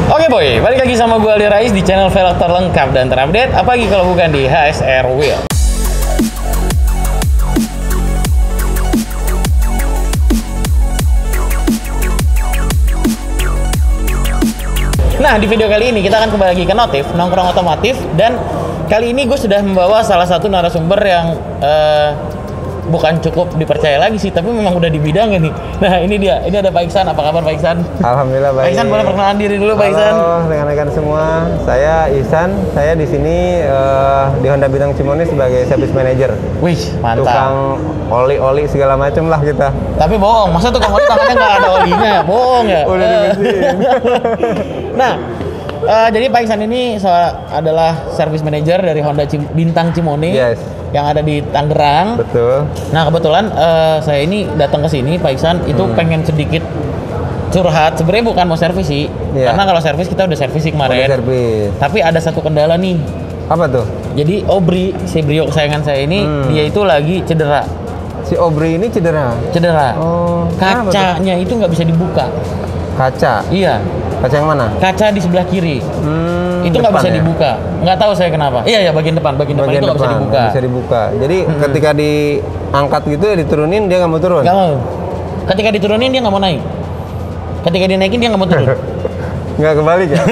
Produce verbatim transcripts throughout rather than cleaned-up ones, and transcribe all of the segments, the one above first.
Oke boy, balik lagi sama gue Aldi Rais di channel velg terlengkap dan terupdate. Apalagi kalau bukan di H S R Wheel. Nah, di video kali ini kita akan kembali lagi ke Notif, nongkrong otomotif. Dan kali ini gue sudah membawa salah satu narasumber yang uh, bukan cukup dipercaya lagi sih, tapi memang udah di bidangnya nih. Nah, ini dia. Ini ada Pak Iksan. Apa kabar Pak Iksan? Alhamdulillah baik. Pak Iksan, boleh perkenalan diri dulu Pak Iksan? Halo rekan-rekan semua. Saya Ihsan. Saya di sini uh, di Honda Bintang Cimone sebagai service manager. Wih, mantap. Tukang oli-oli segala macam lah kita. Tapi bohong. Masa tukang oli tangannya nggak ada olinya ya? Bohong ya? Udah dibersihin. Nah, uh, jadi Pak Iksan ini so, adalah service manager dari Honda Cim Bintang Cimone. Yes. Yang ada di Tangerang. Betul. Nah, kebetulan uh, saya ini datang ke sini Pak Iksan itu hmm. pengen sedikit curhat. Sebenarnya bukan mau servis sih. Yeah. Karena kalau servis kita udah servis sih kemarin. Udah servis. Tapi ada satu kendala nih. Apa tuh? Jadi Obri, si Brio kesayangan saya ini, hmm. dia itu lagi cedera. Si Obri ini cedera? Cedera. Oh. Kacanya itu nggak bisa dibuka. Kaca? Iya. Kaca yang mana? Kaca di sebelah kiri. Hmm, itu nggak bisa ya? dibuka. Nggak tahu saya kenapa. Iya ya, bagian depan, bagian, bagian depan itu nggak bisa dibuka. Bisa dibuka. Jadi hmm. ketika diangkat gitu ya diturunin dia nggak mau turun. Nggak mau. Ketika diturunin dia nggak mau naik. Ketika dinaikin dia nggak mau turun. Nggak kebalik ya?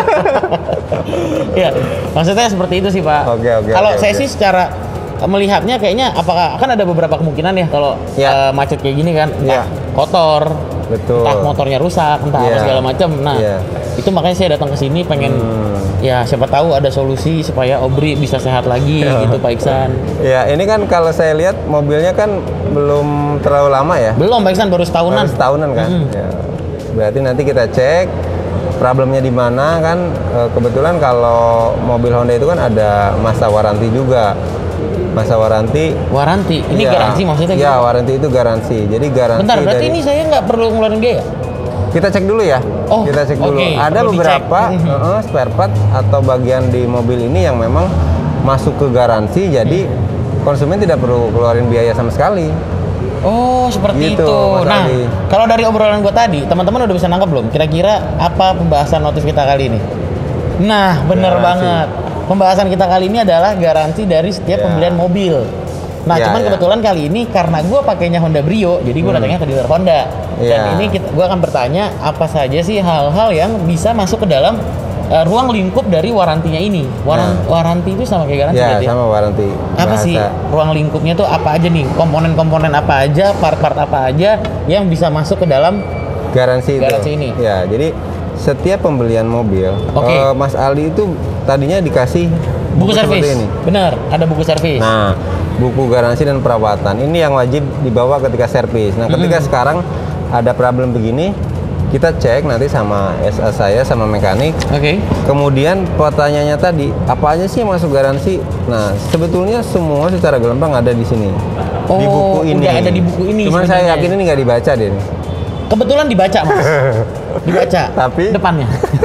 Iya, maksudnya seperti itu sih Pak. Oke oke. Kalau okay, saya okay. sih secara melihatnya kayaknya apakah kan ada beberapa kemungkinan ya kalau ya. uh, macet kayak gini kan, entah ya. kotor, betul. entah motornya rusak, entah ya. apa segala macam. Nah, ya. itu makanya saya datang ke sini pengen hmm. ya siapa tahu ada solusi supaya Obri bisa sehat lagi ya. gitu Pak Iksan. Ya, ini kan kalau saya lihat mobilnya kan belum terlalu lama ya. Belum Pak Iksan, baru setahunan. Baru setahunan kan. Hmm. Ya. Berarti nanti kita cek problemnya di mana kan. Kebetulan kalau mobil Honda itu kan ada masa waranti juga. Masa waranti. Waranti? Ini ya, garansi maksudnya? Iya, gitu? Waranti itu garansi. Jadi garansi. Bentar, berarti dari... ini saya nggak perlu ngeluarin biaya? Kita cek dulu ya. Oh, kita cek dulu. Okay. Ada perlu beberapa uh, spare part atau bagian di mobil ini yang memang masuk ke garansi. Jadi hmm. konsumen tidak perlu keluarin biaya sama sekali. Oh, seperti gitu, itu. Mas Nah, Adi. kalau dari obrolan gue tadi, teman-teman udah bisa nangkep belum? Kira-kira apa pembahasan notif kita kali ini? Nah, bener garansi. banget. Pembahasan kita kali ini adalah garansi dari setiap ya. pembelian mobil. Nah, ya, cuman ya. kebetulan kali ini karena gue pakainya Honda Brio, jadi gue hmm. datangnya ke dealer Honda. Dan ya. ini gue akan bertanya apa saja sih hal-hal yang bisa masuk ke dalam uh, ruang lingkup dari warantinya ini. Waran nah. Waranti itu sama kayak garansi ya, berarti? sama waranti. Apa Bahasa. sih ruang lingkupnya tuh apa aja nih? Komponen-komponen apa aja, part-part apa aja yang bisa masuk ke dalam garansi, garansi itu. ini? Ya, jadi setiap pembelian mobil, okay. uh, Mas Aldi itu tadinya dikasih buku, buku servis. Ini. Benar, ada buku servis. Nah, buku garansi dan perawatan ini yang wajib dibawa ketika servis. Nah, ketika hmm. sekarang ada problem begini, kita cek nanti sama S A saya sama mekanik. Oke. Okay. Kemudian pertanyaannya tadi, apa aja sih yang masuk garansi? Nah, sebetulnya semua secara gelembang ada di sini. Oh, di buku ini. Udah ada di buku ini. Cuman saya yakin ini nggak dibaca deh. Kebetulan dibaca Mas. Dibaca. Tapi depannya.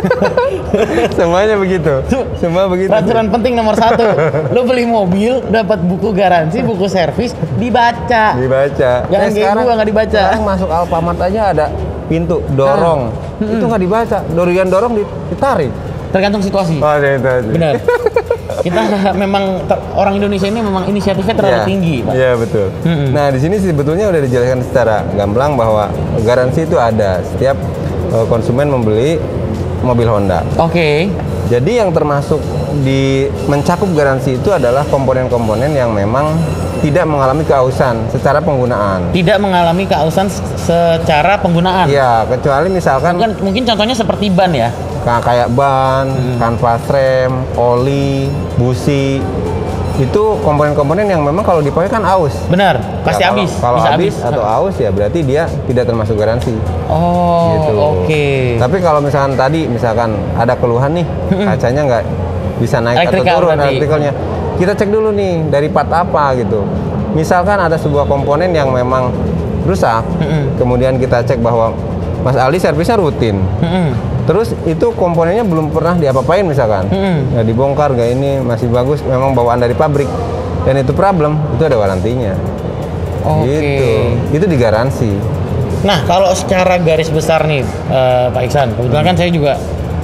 Semuanya begitu. Semua begitu. Peraturan penting nomor satu. Lo beli mobil, dapat buku garansi, buku servis, dibaca. Dibaca. Jangan kayak gua nggak dibaca. Sekarang masuk Alfamart aja ada pintu dorong. Ah. Itu nggak dibaca. Dorian dorong ditarik. Tergantung situasi. Oh, itu aja. Benar. Kita memang orang Indonesia ini memang inisiatifnya terlalu ya, tinggi, Pak. Iya, betul. Mm-hmm. Nah, di sini sebetulnya udah dijelaskan secara gamblang bahwa garansi itu ada setiap uh, konsumen membeli mobil Honda. Oke. Okay. Jadi yang termasuk di mencakup garansi itu adalah komponen-komponen yang memang tidak mengalami keausan secara penggunaan. Tidak mengalami keausan secara penggunaan. Iya, kecuali misalkan mungkin, mungkin contohnya seperti ban ya. Kayak ban, hmm. kanvas rem, oli, busi, itu komponen-komponen yang memang kalau dipakai kan aus. Benar, pasti ya, habis. Kalau bisa habis atau aus ya berarti dia tidak termasuk garansi. Oh, gitu. Oke. Okay. Tapi kalau misalkan tadi misalkan ada keluhan nih, kacanya nggak bisa naik Elektrikal atau turun berarti. artikelnya, kita cek dulu nih dari part apa gitu. Misalkan ada sebuah komponen yang memang rusak, hmm. kemudian kita cek bahwa Mas Aldi servisnya rutin. Hmm. Terus itu komponennya belum pernah diapa-apain misalkan, hmm. ya dibongkar gak ini masih bagus, memang bawaan dari pabrik dan itu problem, itu ada warantinya. Oke. Gitu. Itu digaransi. Nah, kalau secara garis besar nih, uh, Pak Iksan, kebetulan kan saya juga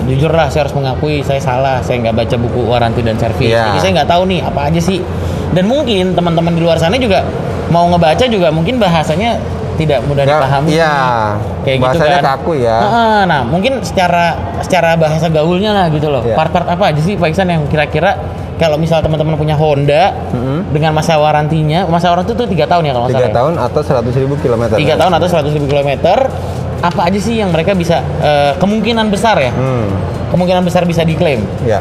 jujur lah saya harus mengakui saya salah, saya nggak baca buku waranti dan servis. Iya. Jadi saya nggak tahu nih apa aja sih. Dan mungkin teman-teman di luar sana juga mau ngebaca juga mungkin bahasanya tidak mudah Nggak, dipahami. iya. Kayak Bahasanya gitu kan. kaku ya. Nah, nah, mungkin secara secara bahasa gaulnya lah gitu loh. Iya. Part-part apa aja sih Pak Iksan yang kira-kira kalau misal teman-teman punya Honda Mm-hmm. dengan masa warantinya, masa waranti itu tiga tahun ya kalau nggak Tiga salah. ya? tahun atau seratus ribu kilometer. Tiga tahun atau seratus ribu kilometer. Apa aja sih yang mereka bisa eh, kemungkinan besar ya? Hmm. Kemungkinan besar bisa diklaim. Ya.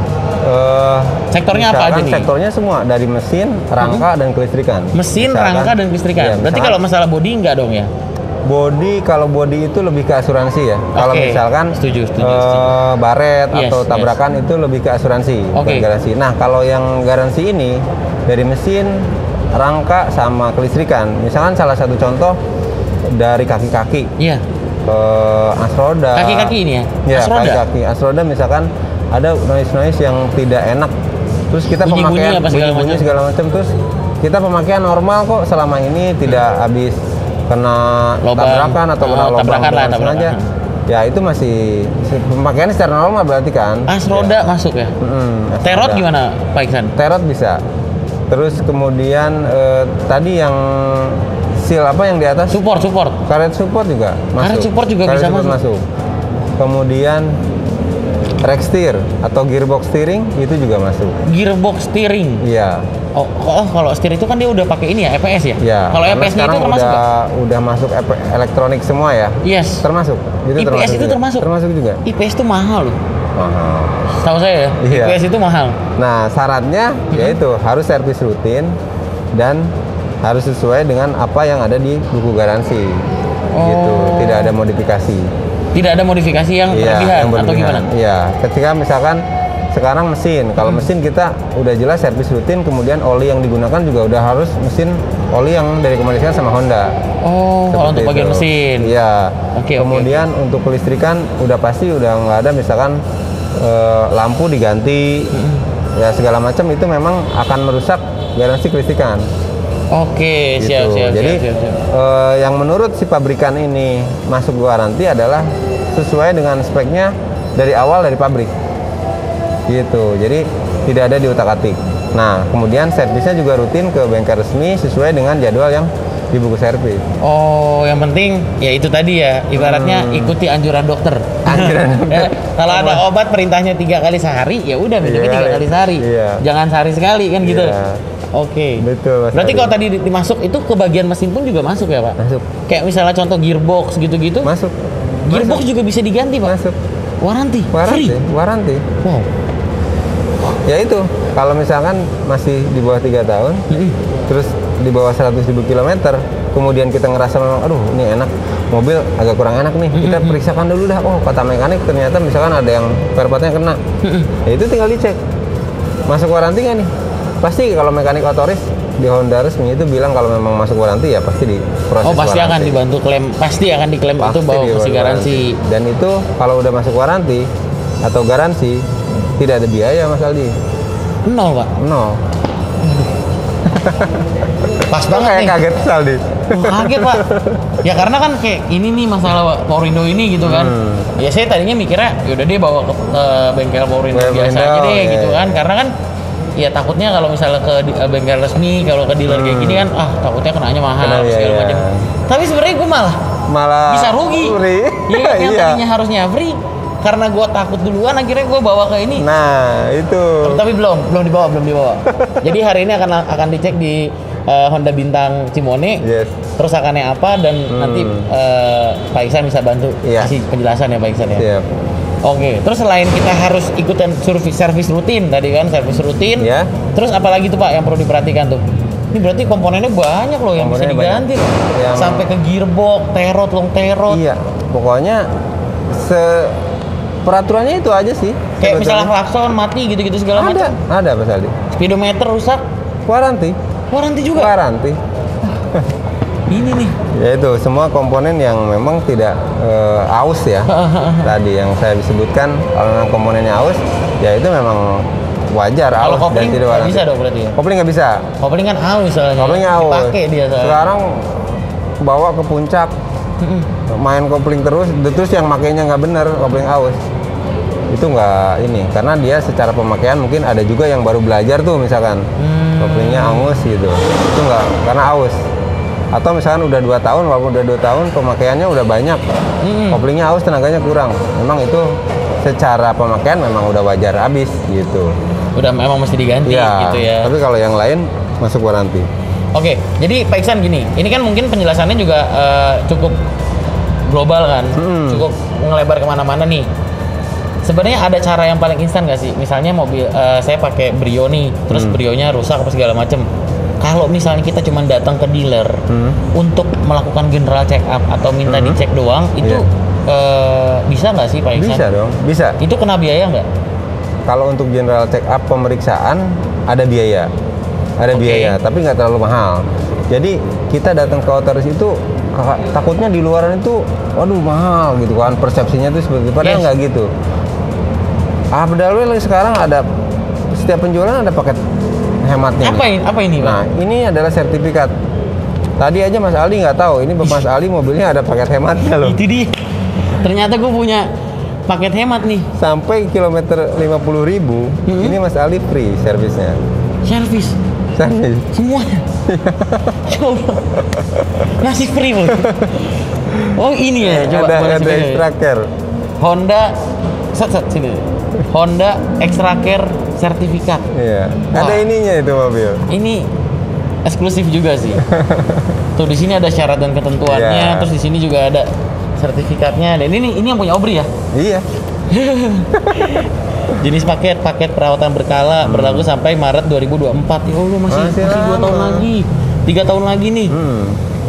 Eh, Sektornya apa misalkan aja nih? Sektornya semua dari mesin, rangka, dan kelistrikan. Mesin, Misalkan- rangka, dan kelistrikan. Iya, Berarti misalkan kalau masalah body enggak dong ya? body, kalau body itu lebih ke asuransi ya. Kalau Oke. misalkan Setuju, setuju, eh, setuju. baret Yes, atau tabrakan itu lebih ke asuransi, bukan Oke. garansi. Nah, kalau yang garansi ini dari mesin, rangka, sama kelistrikan. Misalkan salah satu contoh dari kaki-kaki Iya. ke asroda. Kaki-kaki ini ya? Ya, Asroda? kaki-kaki. Asroda misalkan ada noise-noise yang tidak enak. Terus kita Bunyi-bunyi pemakaian apa segala bunyi-bunyi macam? segala macam. Terus kita pemakaian normal kok selama ini tidak habis kena Lobang. tabrakan atau kena Oh, lubang tabrakan lah, dengan tabrakan. sengaja. Ya itu masih pemakaian secara normal berarti kan. Asroda masuk ya? Mm-mm, Terot Asroda. gimana Pak Iksan? Terot bisa. Terus kemudian eh, tadi yang seal apa yang di atas? Support, support. Karet support juga masuk. Karet support juga Karet bisa support masuk. Kemudian rack steer atau gearbox steering itu juga masuk. Gearbox steering. Iya. Oh, oh kalau steer itu kan dia udah pakai ini ya, E P S ya? Iya. Kalau karena E P S-nya itu sekarang termasuk udah nggak? udah masuk ep- elektronik semua ya. Yes. Termasuk. Itu I P S termasuk itu juga. termasuk? Termasuk juga. I P S itu mahal loh. Mahal. Tahu saya ya, Iya. I P S itu mahal. Nah, syaratnya yaitu harus servis rutin dan harus sesuai dengan apa yang ada di buku garansi. Gitu. Oh. Tidak ada modifikasi. Tidak ada modifikasi yang Iya, berlebihan yang atau berlebihan. gimana? Iya, ketika misalkan sekarang mesin, kalau mesin kita udah jelas servis rutin, kemudian oli yang digunakan juga udah harus mesin oli yang direkomendasikan sama Honda. Oh, kalau untuk Seperti bagian itu. mesin. Iya. Oke, oke, Kemudian untuk kelistrikan udah pasti udah nggak ada misalkan eh, lampu diganti, ya segala macam itu memang akan merusak garansi kelistrikan. Oke, siap, Gitu. siap, Jadi siap, siap, siap. eh, yang menurut si pabrikan ini masuk garansi adalah sesuai dengan speknya dari awal dari pabrik. Gitu. Jadi tidak ada diutak-atik. Nah, kemudian servisnya juga rutin ke bengkel resmi sesuai dengan jadwal yang di buku servis. Oh, yang penting ya itu tadi ya, ibaratnya Hmm. ikuti anjuran dokter. Anjuran dokter. Ya, kalau ada obat perintahnya tiga kali sehari, ya udah minumnya Tiga tiga kali. kali sehari. Iya. Jangan sehari sekali kan gitu. Iya. Oke. Betul, Mas Berarti Adi. kalau tadi di- dimasuk itu ke bagian mesin pun juga masuk ya, Pak? Masuk. Kayak misalnya contoh gearbox gitu-gitu. Masuk. Gearbox juga bisa diganti, Pak. Masuk. Waranti. Waranti, Free. waranti. Wow. Ya itu, kalau misalkan masih di bawah tiga tahun, Mm-mm. terus di bawah seratus ribu kilometer, kemudian kita ngerasa memang, aduh ini enak, mobil agak kurang enak nih, kita periksakan dulu dah. Oh, kata mekanik ternyata misalkan ada yang spare part-nya kena, ya itu tinggal dicek, masuk waranti nggak nih? Pasti kalau mekanik otoris di Honda resmi itu bilang kalau memang masuk waranti ya pasti diproses. Oh, pasti akan waranti. dibantu klaim. Pasti akan diklaim itu Pasti bawa di kasih waranti. garansi. Dan itu kalau udah masuk waranti atau garansi tidak ada biaya Mas Aldi, Nol, Pak. nol. Pas Kok banget kayak nih. kaget Aldi. Oh, kaget Pak. Ya karena kan kayak ini nih masalah Powerindo ini gitu kan. Hmm. Ya saya tadinya mikirnya yaudah deh bawa ke eh, bengkel Powerindo Bengkel biasa Powerindo, aja deh iya, gitu iya. kan. Karena kan ya takutnya kalau misalnya ke di- eh, bengkel resmi, kalau ke dealer kayak gini kan ah takutnya kenanya mahal Hmm. Kena, iya, segala iya. macam. Tapi sebenarnya gue malah Malah bisa rugi. Free. Iya kan yang Iya. tadinya harusnya free karena gue takut duluan akhirnya gue bawa ke ini. Nah, itu. Tapi belum, belum dibawa, belum dibawa. Jadi hari ini akan akan dicek di eh, Honda Bintang Cimone. Yes. Terus akannya apa dan Hmm. nanti eh, Pak Iksan bisa bantu Iya. kasih penjelasan ya Pak Iksan ya. Siap. Oke, terus selain kita harus ikutan servis servis rutin tadi kan, servis rutin. Ya. Terus apalagi tuh Pak yang perlu diperhatikan tuh? Ini berarti komponennya banyak loh yang bisa Komponennya diganti banyak. loh. Yang- Sampai ke gearbox, terot, long terot. Iya, pokoknya se peraturannya itu aja sih. Kayak misalnya sebetulnya. klakson mati gitu-gitu segala ada, macam. ada Mas Aldi. Speedometer rusak, Waranti, waranti juga. waranti. Ini nih. Ya itu semua komponen yang memang tidak eh, aus ya. Tadi yang saya sebutkan kalau memang komponennya aus, ya itu memang wajar Kalau aus dan kopling tidak nggak waranti. bisa dong berarti ya? Kopling nggak bisa. Kopling kan aus soalnya. Koplingnya aus. Dipakai dia soalnya. Sekarang bawa ke puncak, Mm-mm. main kopling terus, terus yang makainya nggak bener, kopling aus. itu nggak ini, karena dia secara pemakaian mungkin ada juga yang baru belajar tuh misalkan hmm. koplingnya angus gitu, itu nggak karena aus. Atau misalkan udah dua tahun, walaupun udah dua tahun pemakaiannya udah banyak, hmm. koplingnya aus, tenaganya kurang. Memang itu secara pemakaian memang udah wajar habis gitu. Udah memang mesti diganti ya, gitu ya. Tapi kalau yang lain masuk waranti. Oke, jadi Pak Iksan gini, ini kan mungkin penjelasannya juga uh, cukup global kan, hmm. cukup ngelebar kemana-mana nih. Sebenarnya ada cara yang paling instan nggak sih? Misalnya mobil, uh, saya pakai Brio nih, terus hmm. Brionya rusak apa segala macem. Kalau misalnya kita cuma datang ke dealer hmm. untuk melakukan general check up atau minta hmm. dicek doang, itu yeah. uh, bisa nggak sih Pak Iksan? Bisa dong, bisa. Itu kena biaya nggak? Kalau untuk general check up pemeriksaan ada biaya. Ada okay. biaya, tapi nggak terlalu mahal. Jadi kita datang ke otoris itu takutnya di luaran itu, waduh mahal gitu kan, persepsinya itu seperti padahal nggak yes. gitu. Abdalwil sekarang ada setiap penjualan ada paket hematnya. Apa ini? Apa ini? Pak? Nah ini adalah sertifikat. Tadi aja Mas Aldi nggak tahu, ini Mas Aldi mobilnya ada paket hematnya loh. Itu dia. Ternyata gue punya paket hemat nih. Sampai kilometer lima puluh ribu, hmm? ini Mas Aldi free servisnya. Servis? Servis? Semuanya? Coba. Ngasih free loh. Oh ini ya, coba. Ada, ada Extraker. Honda, set set sini. Honda Extraker sertifikat. Iya. Wah. Ada ininya itu mobil. Ini eksklusif juga sih. Tuh di sini ada syarat dan ketentuannya, yeah. terus di sini juga ada sertifikatnya. Dan ini ini yang punya Obri ya? Iya. Jenis paket paket perawatan berkala hmm. berlaku sampai Maret dua ribu dua puluh empat. Ya Allah masih masih, masih dua tahun lagi. tiga tahun lagi nih. Hmm.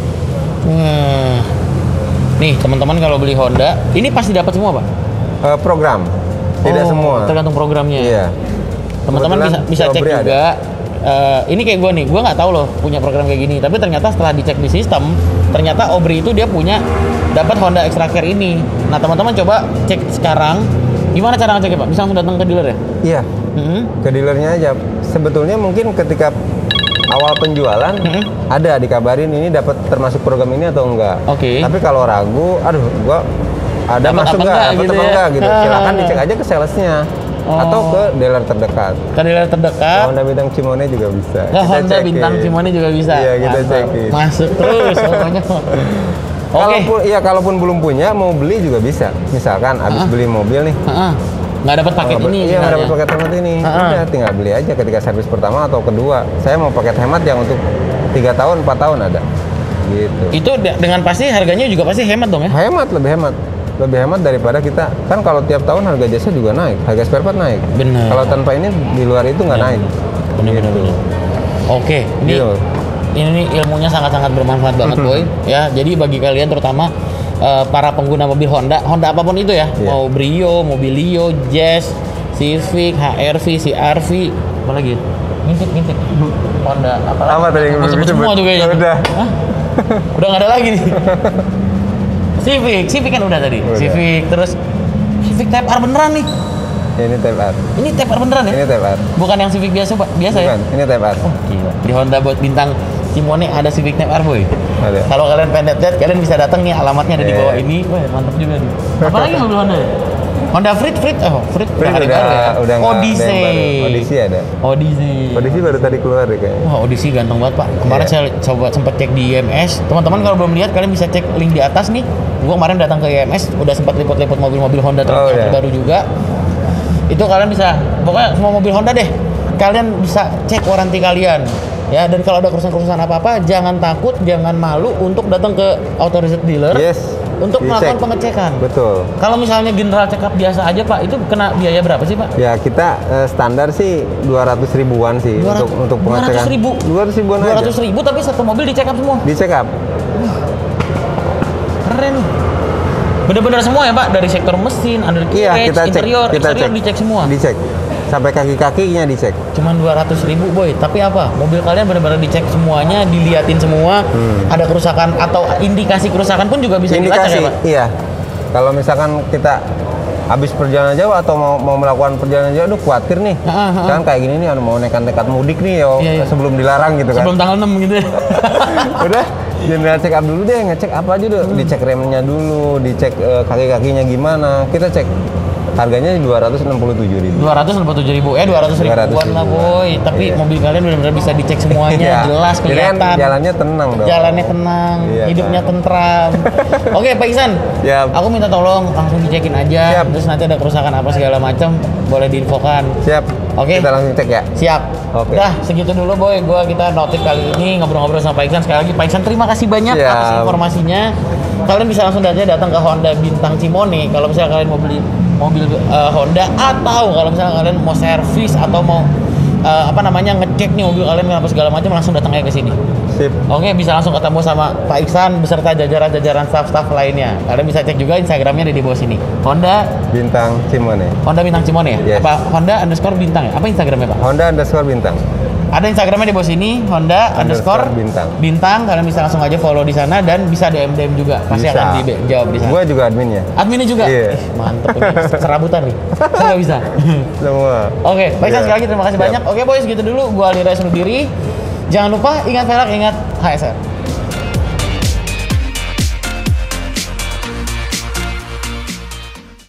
Nah. Nih, teman-teman kalau beli Honda, ini pasti dapat semua, Pak? Uh, program. Tidak oh, semua. Tergantung programnya. Iya. Teman-teman bisa bisa cek juga. Uh, ini kayak gue nih, gue nggak tahu loh punya program kayak gini. Tapi ternyata setelah dicek di sistem, ternyata Obri itu dia punya dapat Honda Extraker ini. Nah, teman-teman coba cek sekarang. Gimana cara ngeceknya, Pak? Bisa langsung datang ke dealer ya? Iya. Mm-hmm. Ke dealernya aja. Sebetulnya mungkin ketika awal penjualan mm-hmm. ada dikabarin ini dapat termasuk program ini atau enggak. Oke. Okay. Tapi kalau ragu, aduh, gua ada dapet masuk nggak? Dapat gitu, ya? gitu. Silakan dicek aja ke salesnya. Oh. Atau ke dealer terdekat. Ke dealer terdekat. Honda Bintang Cimone juga bisa. Ke Honda cekin. Bintang Cimone juga bisa. Iya, kita cekin. Masuk terus pokoknya. Oke. Kalaupun iya kalaupun belum punya mau beli juga bisa. Misalkan habis uh-huh. beli mobil nih. Uh-huh. Nggak dapat paket oh, ini. Iya, nggak dapat paket hemat ini. Uh-huh. Udah tinggal beli aja ketika servis pertama atau kedua. Saya mau paket hemat yang untuk tiga tahun, empat tahun ada. Gitu. Itu dengan pasti harganya juga pasti hemat dong ya? Hemat, lebih hemat. Lebih hemat daripada kita. Kan kalau tiap tahun harga jasa juga naik, harga spare part naik. Benar. Kalau tanpa ini di luar itu nggak naik. Benar-benar. Gitu. Oke, ini gitu. Ini ilmunya sangat-sangat bermanfaat banget, Boy. Ya, jadi bagi kalian terutama uh, para pengguna mobil Honda, Honda apapun itu ya, yeah. mau Brio, Mobilio, Jazz, Civic, H R V, C R V, apa lagi? Ngintip-ngintip. Honda, apa lagi? Apa tadi yang masuk semua tuh kayaknya. Udah. Hah? Udah nggak ada lagi nih. Civic, Civic kan udah tadi. Udah. Civic, terus Civic Type R beneran nih. Ini Type R. Ini Type R beneran ya? Ini Type R. Bukan yang Civic biasa, Pak. Biasa Bukan, ya? ini Type R. Oh, gila. Di Honda buat Bintang Cimone ada Civic Type R, Boy. Ada. Kalau kalian pengen lihat, kalian bisa datang nih, alamatnya ada yeah. di bawah ini. Wah, mantap juga nih. Apalagi mobil Honda ya? Honda Freed, Freed, oh Freed, Freed udah, udah, ya? udah Odyssey. Odyssey ada. Odyssey. Odyssey baru tadi keluar deh kayaknya. Wah, Odyssey ganteng banget, Pak. Kemarin yeah. saya coba sempat cek di I M S. Teman-teman kalau belum lihat, kalian bisa cek link di atas nih. Gua kemarin datang ke I M S, udah sempat liput-liput mobil-mobil Honda oh, yeah. terbaru juga. Itu kalian bisa, pokoknya semua mobil Honda deh. Kalian bisa cek waranti kalian. Ya, dan kalau ada kerusakan-kerusakan apa-apa, jangan takut, jangan malu untuk datang ke authorized dealer. Yes. Untuk melakukan pengecekan. Betul. Kalau misalnya general check up biasa aja, Pak, itu kena biaya berapa sih, Pak? Ya, kita uh, standar sih dua ratus ribuan sih dua ratus, untuk untuk pengecekan. dua ratus ribu. dua ratus ribuan dua ratus ribu tapi satu mobil di check up semua. Di check up. Keren. Benar-benar semua ya, Pak, dari sektor mesin, undercarriage, iya, kita cek, interior, kita eksterior cek. dicek semua. Dicek. Sampai kaki-kakinya dicek. Cuman dua ratus ribu, Boy. Tapi apa? Mobil kalian benar-benar dicek semuanya, diliatin semua. Hmm. Ada kerusakan atau indikasi kerusakan pun juga bisa indikasi, dilacak ya, Pak? Iya. Kalau misalkan kita habis perjalanan jauh atau mau, mau melakukan perjalanan jauh, aduh khawatir nih. Kan kayak gini nih, mau nekat-nekat mudik nih yo, iya, iya. sebelum dilarang gitu kan. Sebelum tanggal enam gitu ya. Udah, general check up dulu deh, ngecek apa aja dulu. Hmm. Dicek remnya dulu, dicek uh, kaki-kakinya gimana. Kita cek Harganya dua ratus enam puluh tujuh ribu. dua ratus enam puluh tujuh ribu. Eh dua ratus ribuan lah boy. Tapi Iya. mobil kalian benar-benar bisa dicek semuanya, Iya. jelas Jadi kan kelihatan. jalannya tenang dong. Jalannya tenang, Iya, hidupnya kan. tentram. Oke, Pak Iksan. Siap. Aku minta tolong langsung dicekin aja. Siap. Terus nanti ada kerusakan apa segala macam boleh diinfokan. Siap. Oke. Kita langsung cek ya. Siap. Oke. Udah segitu dulu boy. Gua kita notif kali ini ngobrol-ngobrol sama Pak Iksan. Sekali lagi Pak Iksan terima kasih banyak Siap. atas informasinya. Kalian bisa langsung aja datang ke Honda Bintang Cimone kalau misalnya kalian mau beli mobil uh, Honda, atau kalau misalnya kalian mau servis atau mau uh, apa namanya ngecek nih mobil kalian apa segala macam, langsung datang aja ke sini. Sip. Oke, bisa langsung ketemu sama Pak Iksan beserta jajaran-jajaran staff-staff lainnya. Kalian bisa cek juga Instagramnya ada di bawah sini. Honda Bintang Cimone. Honda Bintang Cimone ya? Yes. Apa Honda underscore bintang ya? Apa Instagramnya Pak? Honda underscore bintang. Ada Instagramnya di bawah sini, Honda underscore Underscore bintang. bintang. Kalian bisa langsung aja follow di sana dan bisa D M D M juga. Pasti Bisa. akan dijawab di sana. Gua juga adminnya. Adminnya juga? Iya. Ih, mantep ini. Serabutan nih. Saya nggak bisa. Semua. Oke, baik Iya. sekali lagi terima kasih Siap. banyak. Oke boys, gitu dulu. Gua Alira Sudiri. Jangan lupa ingat velg, ingat H S R.